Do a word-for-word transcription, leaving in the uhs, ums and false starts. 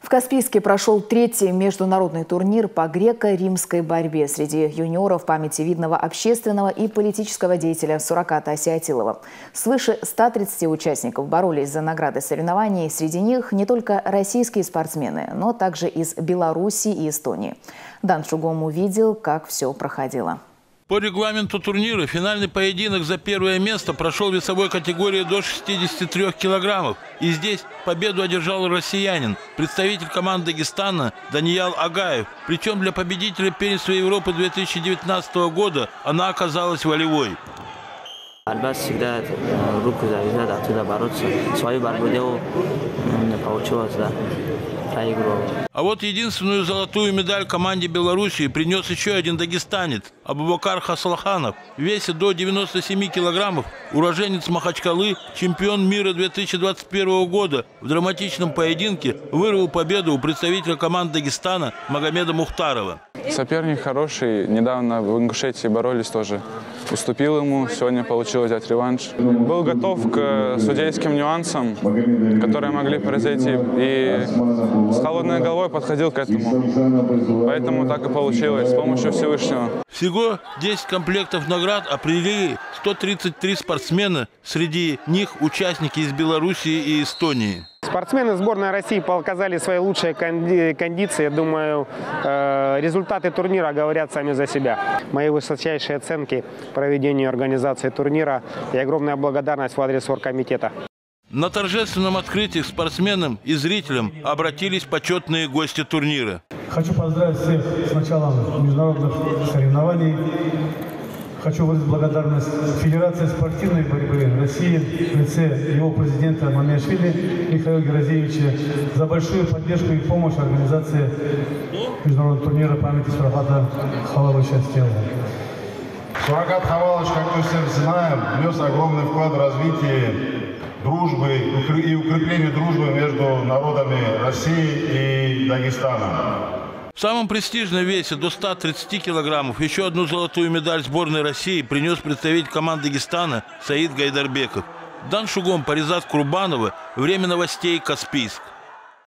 В Каспийске прошел третий международный турнир по греко-римской борьбе среди юниоров памяти видного общественного и политического деятеля Сураката Осиатилова. Свыше ста тридцати участников боролись за награды соревнований. Среди них не только российские спортсмены, но также из Беларуси и Эстонии. Дан Шугом увидел, как все проходило. По регламенту турнира финальный поединок за первое место прошел в весовой категории до шестидесяти трёх килограммов. И здесь победу одержал россиянин, представитель команды Дагестана Даниял Агаев. Причем для победителя первенства Европы две тысячи девятнадцатого года она оказалась волевой. Альбас всегда руку завязать, оттуда бороться. Свою борьбу делал, не получилось, да. А вот единственную золотую медаль команде Белоруссии принес еще один дагестанец – Абубакар Хасалханов. В весе до девяноста семи килограммов уроженец Махачкалы, чемпион мира две тысячи двадцать первого года, в драматичном поединке вырвал победу у представителя команды Дагестана Магомеда Мухтарова. Соперник хороший. Недавно в Ингушетии боролись тоже. Уступил ему. Сегодня получил взять реванш. Был готов к судейским нюансам, которые могли произойти. И с холодной головой подходил к этому. Поэтому так и получилось. С помощью Всевышнего. Всего десять комплектов наград определили сто тридцать три спортсмена. Среди них участники из Белоруссии и Эстонии. Спортсмены сборной России показали свои лучшие кондиции. Я думаю, результаты турнира говорят сами за себя. Мои высочайшие оценки проведению и организации турнира и огромная благодарность в адрес оргкомитета. На торжественном открытии к спортсменам и зрителям обратились почетные гости турнира. Хочу поздравить всех с началом международных соревнований. Хочу выразить благодарность Федерации спортивной борьбы России в лице его президента Мамиашвили Михаила Геразиевича за большую поддержку и помощь организации международного турнира памяти Сураката Халавовича Осиатилова. Суракат Халавович, как мы все знаем, внес огромный вклад в развитие дружбы и укрепление дружбы между народами России и Дагестана. В самом престижном весе до ста тридцати килограммов еще одну золотую медаль сборной России принес представитель команды Дагестана Саид Гайдарбеков. Дан Шугом, Паризат Курбанова. Время новостей. Каспийск.